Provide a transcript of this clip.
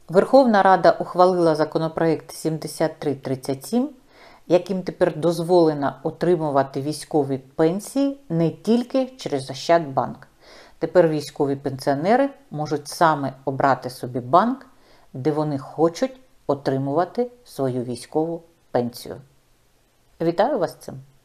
Верховна Рада ухвалила законопроект 7337, яким тепер дозволено отримувати військові пенсії не тільки через Ощадбанк. Тепер військові пенсіонери можуть саме обрати собі банк, де вони хочуть отримувати свою військову пенсію. Вітаю вас з цим!